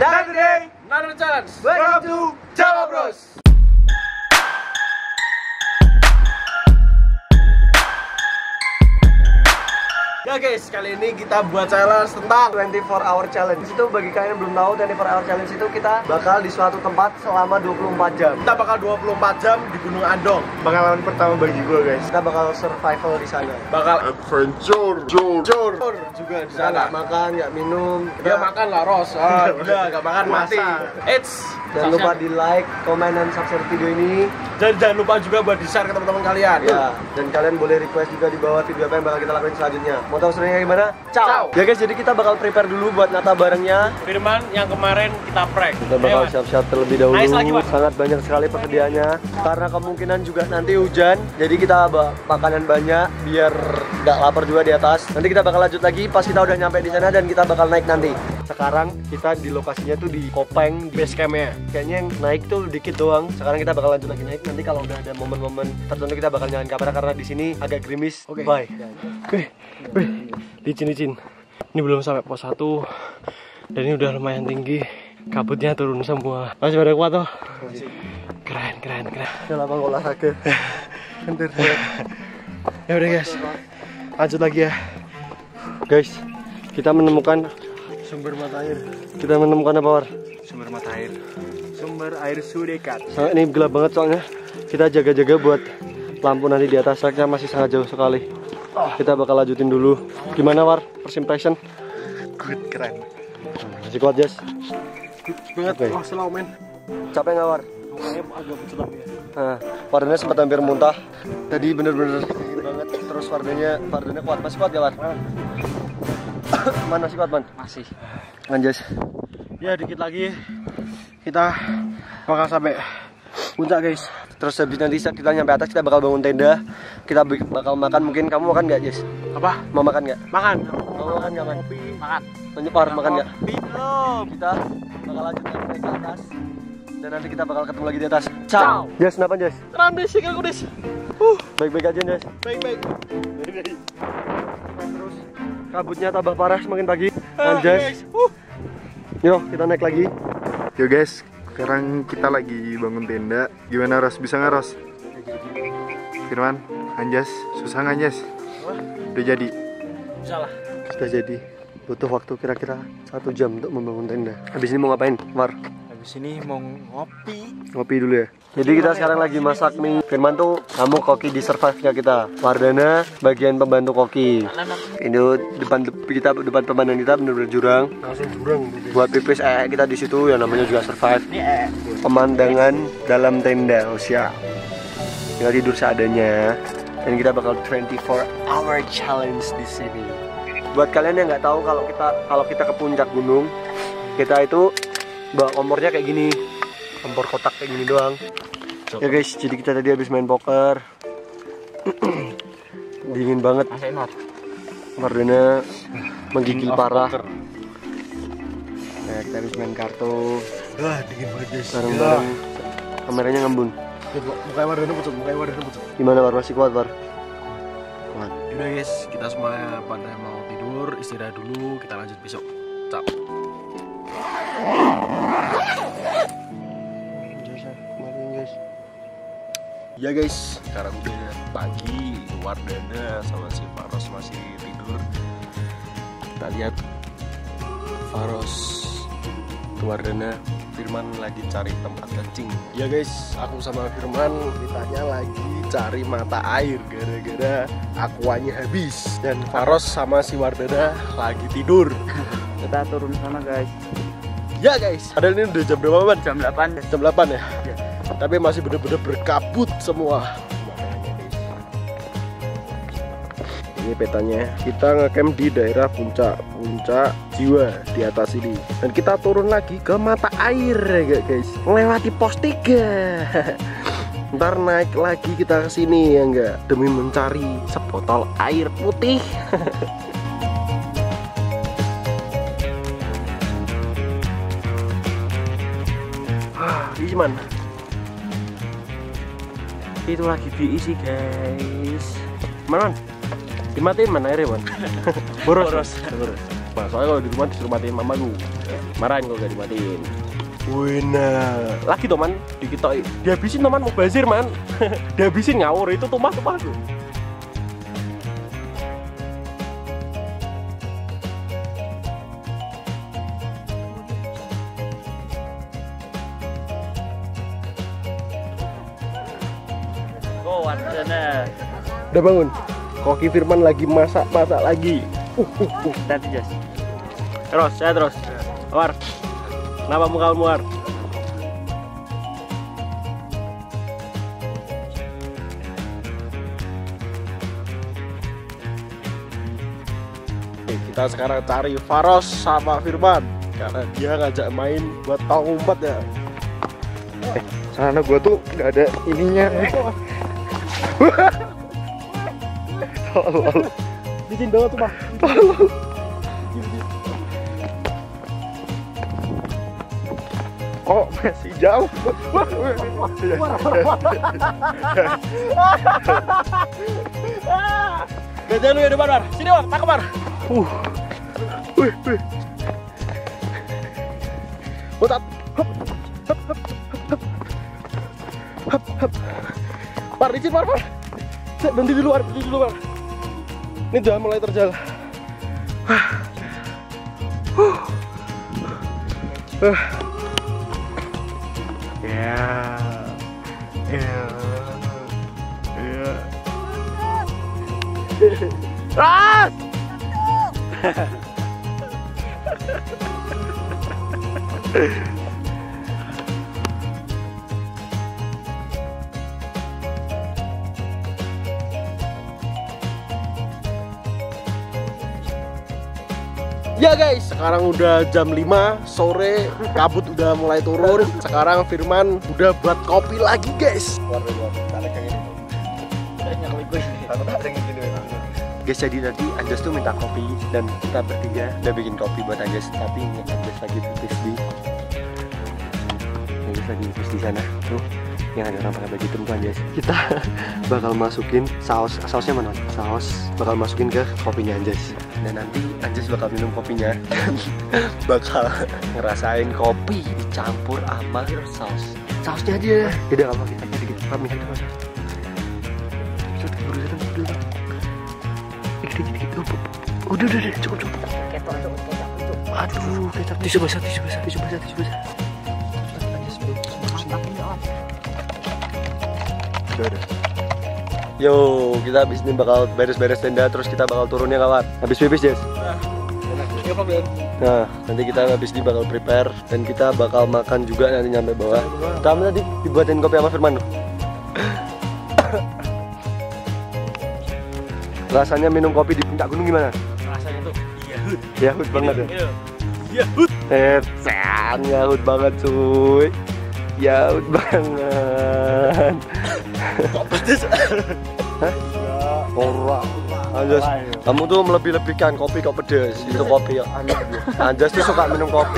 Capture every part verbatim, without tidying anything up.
Another day, another challenge. Welcome to Jawa Bros. Ya guys, kali ini kita buat challenge tentang twenty-four hour challenge. Itu bagi kalian yang belum tahu, twenty-four hour challenge itu kita bakal di suatu tempat selama dua puluh empat jam. Kita bakal dua puluh empat jam di Gunung Andong. Pengalaman pertama bagi gue guys. Kita bakal survival di sana. Bakal adventure, jor, jor juga di Kita sana. nggak makan, nggak minum. Dia makan lah, Ros. Ah, udah nggak makan mati. Eits, Jangan lupa di like, komen, dan subscribe video ini. Dan jangan lupa juga buat di share ke teman-teman kalian. Ya, dan kalian boleh request juga di bawah video apa yang bakal kita lakuin selanjutnya. Mau tahu serunya gimana? Ciao. Ciao. Ya guys, jadi kita bakal prepare dulu buat nata barengnya. Firman yang kemarin kita prank. Kita bakal siap-siap terlebih dahulu. Nice lagi, Pak. Sangat banyak sekali persediaannya. Karena kemungkinan juga nanti hujan, jadi kita bawa makanan banyak biar nggak lapar juga di atas. Nanti kita bakal lanjut lagi pas kita udah nyampe di sana dan kita bakal naik nanti. Sekarang kita di lokasinya tuh di Kopeng, di Base campnya. kayaknya yang naik tuh dikit doang. Sekarang kita bakal lanjut lagi naik. Nanti kalau udah ada momen-momen tertentu kita bakal nyalain kamera karena di sini agak gerimis. Oke. Bye. Wih, wih, licin-licin. Ini belum sampai pos satu dan ini udah lumayan tinggi. Kabutnya turun semua. Masih pada kuat tuh. Keren, keren, keren. Udah lama nggak olahraga. Bentar. Ya udah guys, lanjut lagi ya. Guys, kita menemukan Sumber mata air. kita menemukan apa, War? Sumber mata air. Sumber air Sudekat. Sangat ini gelap banget soalnya. Kita jaga-jaga buat lampu nanti di atas. Tracknya masih sangat jauh sekali. Kita bakal lanjutin dulu. Gimana, War? First impression? Good, keren. Masih kuat, Jas? Good banget. Oke. Oh, slow man. Capek nggak, War? Mukanya agak pucat ya. Nah, Wardennya sempat hampir muntah. Tadi bener-bener dingin banget. Terus Wardennya, Wardennya kuat. Masih kuat gak, War? Man, masih kuat, Man? Masih. Lanjut. Ya dikit lagi kita bakal sampai puncak guys. Terus habis nanti kita nyampe atas kita bakal bangun tenda. Kita bakal makan. Mungkin kamu makan nggak, Jess? Apa? Mau makan nggak? Makan. Mau makan nggak, Man? Kopi. Makan. Menyepar makan nggak? Belum. Kita bakal lanjut naik ke atas. Dan nanti kita bakal ketemu lagi di atas. Ciao. Jess, kenapa, Jess? Keren deh sih aku deh. Uh, Baik-baik aja, Jess. baik-baik. Terus kabutnya tambah parah semakin pagi. Ah, Dan Jess, guys. Uh. yuk kita naik lagi. Yo guys, sekarang kita lagi bangun tenda. Gimana, Ros? Bisa nggak, Ros? Firman, Anjas, susah nggak, Anjas? Udah jadi. Bisa lah. Sudah jadi. Butuh waktu kira-kira satu jam untuk membangun tenda. Habis ini mau ngapain, Mar? Habis ini mau ngopi. Ngopi dulu ya. Jadi kita sekarang lagi masak mie. Firman tuh kamu koki di survive-nya kita. Wardana bagian pembantu koki. Ini depan kita depan pemandangan kita bener-bener jurang. Langsung jurang. Buat pipis eh kita di situ yang namanya juga survive. Ini eh. Pemandangan dalam tenda, oh siap. Tinggal tidur seadanya. Dan kita bakal twenty-four hour challenge di sini. Buat kalian yang nggak tahu kalau kita kalau kita ke puncak gunung, kita itu bawa kompornya kayak gini. Kompor kotak kayak gini doang. Ya guys, jadi kita tadi habis main poker. Dingin banget. Wardana menggigil parah. Nah, kita habis main kartu. Wah, dingin banget guys. Bareng-bareng. Kameranya ngembun. Mukanya Wardana pucuk, mukanya Wardana pucuk. Gimana, War? Masih kuat, War? Kuat. Yaudah guys, kita semua pada mau tidur, istirahat dulu, kita lanjut besok. Ciao. Ya guys, sekarang udah pagi, Wardana sama si Faros masih tidur. Kita lihat Faros, Wardana, Firman lagi cari tempat kencing. Ya guys, aku sama Firman ditanya lagi cari mata air gara-gara aquanya habis. Dan Faros sama si Wardana lagi tidur. Kita turun sana guys. Ya guys, padahal ini udah jam berapa, Ban? Jam delapan. Jam delapan ya? Ya. Tapi masih bener-bener berkabut semua. Ini petanya. Kita ngecamp di daerah puncak puncak Jiwa di atas ini. Dan kita turun lagi ke mata air ya guys. Melewati pos tiga. Ntar naik lagi kita ke sini ya enggak, demi mencari sebotol air putih. Gimana? Itu lagi diisi guys. Mana? Dimatiin mana airnya, Man? Boros. Boros. Boros. Nah, soalnya kalau di rumah disuruh matiin mamaku. Marahin kalau gak dimatiin. Wina. Lagi teman dikitoi. Dihabisin teman mau bazir man. Dihabisin ngawur itu tumpah-tumpah tuh. Oh, warnanya. Udah bangun. Koki Firman lagi masak-masak lagi. Uh, uh, uh. Tadi Jas. Terus, saya terus. War. Kenapa muka kamu war? Oke, kita sekarang cari Faros sama Firman karena dia ngajak main buat tau umpat ya. Eh, sana gua tuh nggak ada ininya. Tolol. Licin banget tuh, Pak. Tolol. Oh, masih jauh. Gajah lu ya depan, War. Sini, War. Tangkap, War. Uh. Wih, wih. Botat. Hop. Hop, hop, hop. Hop, hop. War, licin, War, War. Saya berhenti dulu, War. Berhenti dulu, War. Ini udah mulai terjal. Uh. Uh. Ya. Ya. Ya. Ras! Ya guys, sekarang udah jam lima sore, kabut udah mulai turun. Sekarang Firman udah buat kopi lagi guys. Guys, jadi tadi Anjas tuh minta kopi dan kita bertiga udah bikin kopi buat Anjas. Tapi ini Anjas lagi pipis di Anjas lagi pipis di sana tuh, yang ada orang pakai baju hitam tuh Anjas. Kita bakal masukin saus, sausnya mana? Saus bakal masukin ke kopinya Anjas. Dan nanti Anjas bakal minum kopinya dan bakal ngerasain kopi dicampur sama saus. Sausnya aja. Tidak apa kita dikit pamit kita mas. Udah, udah, udah, cukup, cukup. Aduh, kecap, tisu basah, tisu basah, tisu basah, tisu basah. Udah, udah. Yo, kita habis ini bakal beres-beres tenda, terus kita bakal turunnya kawan. Habis pipis, Jess. Nah, nanti kita habis ini bakal prepare dan kita bakal makan juga nanti nyampe bawah. Kamu tadi dibuatin kopi sama Firman tuh. Rasanya minum kopi di puncak gunung gimana? Rasanya tuh yahut. Yahut banget ya. Yahut. Ecan, yahut banget cuy. Yahut banget. Kok pedes? Hah? Ora. Anjas, kamu tuh melebih-lebihkan kopi kok pedes. Itu kopi ya. Anjas tuh suka minum kopi.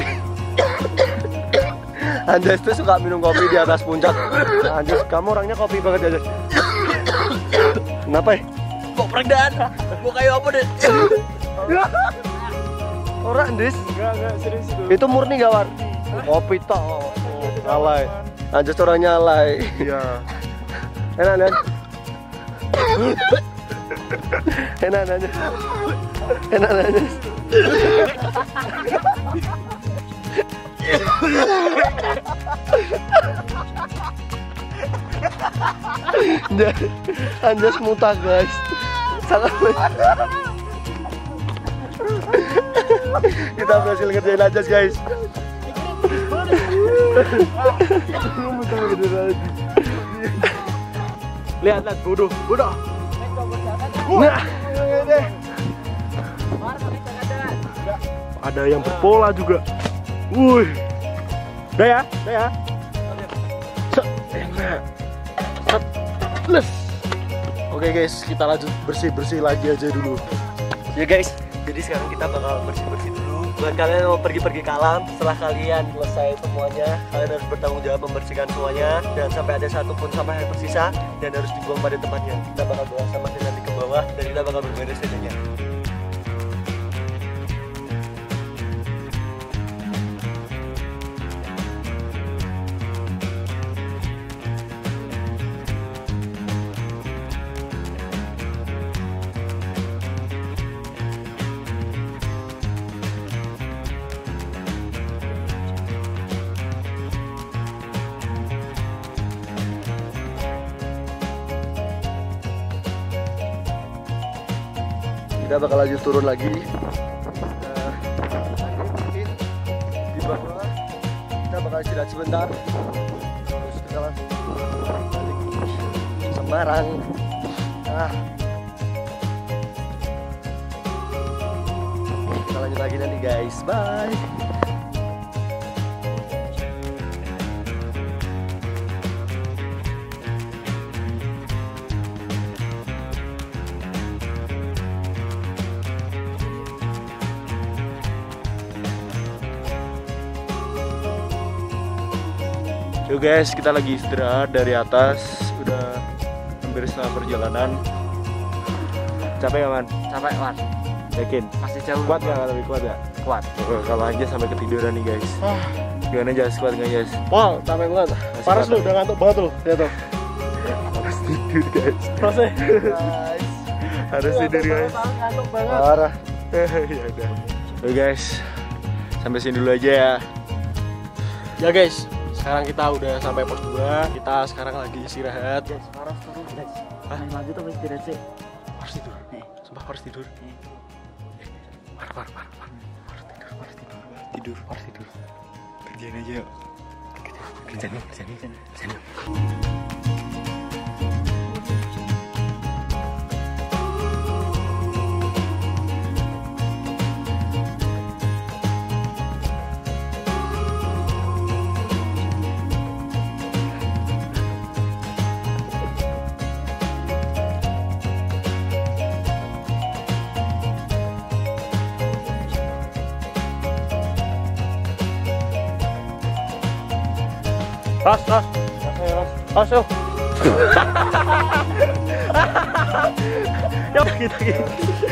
Anjas tuh suka minum kopi di atas puncak. Anjas, kamu orangnya kopi banget Anjas. Kenapa ya? Kok peredan? Mau kayak apa deh? Orang Anjas. Enggak, enggak, serius itu. Itu murni gak War? Kopi tok. Alay. Anjas orangnya alay. Iya. Enak kan? Enak aja. Enak aja. Anjas muntah guys. Sangat. Kita berhasil ngerjain Anjas guys. Lihat, lihat, bodoh, bodoh. Nah, ada yang berpola juga. Wuih. Udah ya, udah ya. Set, enak. Set, les. Oke guys, kita lanjut bersih-bersih lagi aja dulu. ya guys, jadi sekarang kita bakal bersih-bersih dulu. Buat kalian yang mau pergi-pergi ke alam, setelah kalian selesai semuanya, kalian harus bertanggung jawab membersihkan semuanya. Dan sampai ada satu pun sampah yang tersisa dan harus dibuang pada tempatnya. Kita bakal bawa sampahnya nanti ke bawah dan kita bakal berberes saja. Kita bakal lanjut turun lagi. Nah, di bawah kita bakal istirahat sebentar. Terus kita langsung balik Semarang. Nah, kita lanjut lagi nanti guys. Bye. Yo guys, kita lagi istirahat dari atas, udah hampir setengah perjalanan. Capek gak man? Capek man. Yakin? Masih jauh. Kuat gak? Lebih kuat gak? Kuat. Oh, kalau aja sampai ketiduran nih guys. Gimana Jas? Kuat gak Jas? Wow, capek banget. Paras lu, udah ngantuk banget lu. Lihat tuh. Harus tidur guys. Proses. Harus tidur guys. Ngantuk banget. Parah. Ya udah. Yo guys, sampai sini dulu aja ya. Ya guys, sekarang kita udah sampai pos dua. Kita sekarang lagi istirahat. Guys, harus turun guys. Hah? Lagi tuh istirahat sih. Harus tidur. Sumpah harus tidur. Par par par par. Harus tidur, harus tidur. Tidur, harus tidur. Kerjain aja yuk. Kerjaan, kerjaan, kerjaan. Ras, ras. Ras, yuk. Yuk, kita gitu.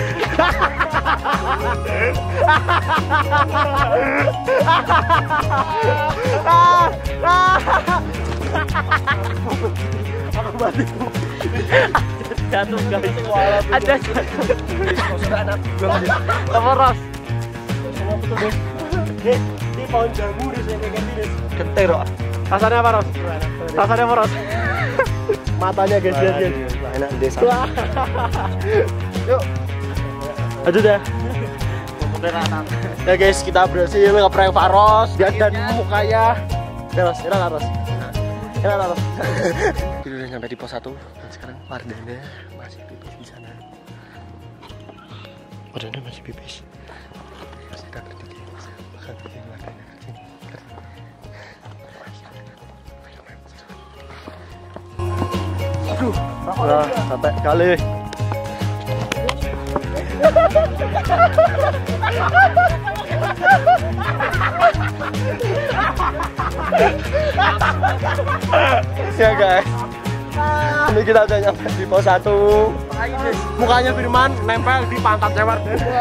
Jatuh guys. Ada jatuh. Apa Ras? Ini pohon jambu di sini ganti deh. Kentir kok. Rasanya apa Ros? Rasanya apa Ros? Matanya guys, guys, guys. Enak desa. Yuk. Lanjut ya. Ya guys, kita berhasil ngeprank Faros dan mukanya. Ya Ros, enak Ros. Enak Ros. Kita udah sampai di pos satu dan sekarang Wardana masih pipis di sana. Wardana masih pipis. Masih ada berdiri. Bakal bikin Wardana kerja. Aduh, nah, sampai kali. Ya guys, ini kita udah nyampe di pos satu. Mukanya Firman nempel di pantat cewek.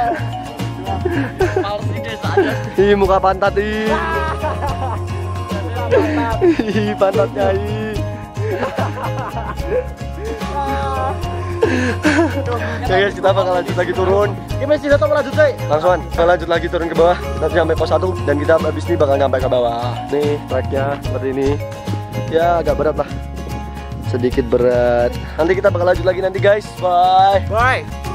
Ih, muka pantat ih. Ih, pantatnya ih. Ya guys, kita bakal lanjut lagi turun. Gimana sih, datang lanjut deh. Langsungan, kita lanjut lagi turun ke bawah. Kita sampai pos satu dan kita habis ini bakal nyampe ke bawah. Nih, treknya seperti ini. Ya, agak berat lah. Sedikit berat. Nanti kita bakal lanjut lagi nanti guys. Bye. Bye.